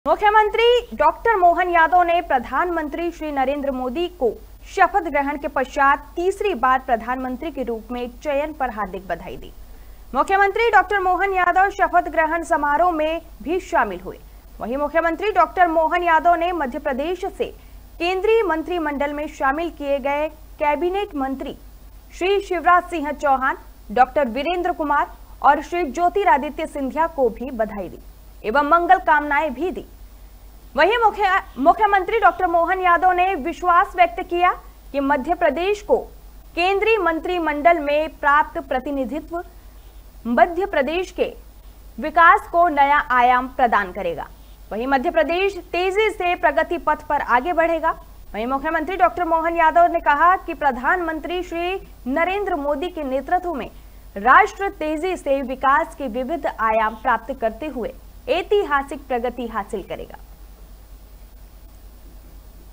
मुख्यमंत्री डॉक्टर मोहन यादव ने प्रधानमंत्री श्री नरेंद्र मोदी को शपथ ग्रहण के पश्चात तीसरी बार प्रधानमंत्री के रूप में चयन पर हार्दिक बधाई दी। मुख्यमंत्री डॉक्टर मोहन यादव शपथ ग्रहण समारोह में भी शामिल हुए। वहीं मुख्यमंत्री डॉक्टर मोहन यादव ने मध्य प्रदेश से केंद्रीय मंत्रिमंडल में शामिल किए गए कैबिनेट मंत्री श्री शिवराज सिंह चौहान, डॉक्टर वीरेंद्र कुमार और श्री ज्योतिरादित्य सिंधिया को भी बधाई दी एवं मंगल कामनाएं भी दी। वहीं मुख्यमंत्री डॉक्टर मोहन यादव ने विश्वास व्यक्त किया कि मध्य प्रदेश को केंद्रीय मंत्रिमंडल में प्राप्त प्रतिनिधित्व मध्य प्रदेश के विकास को नया आयाम प्रदान करेगा। वहीं मध्य प्रदेश तेजी से प्रगति पथ पर आगे बढ़ेगा। वहीं मुख्यमंत्री डॉक्टर मोहन यादव ने कहा कि प्रधानमंत्री श्री नरेंद्र मोदी के नेतृत्व में राष्ट्र तेजी से विकास के विविध आयाम प्राप्त करते हुए ऐतिहासिक प्रगति हासिल करेगा।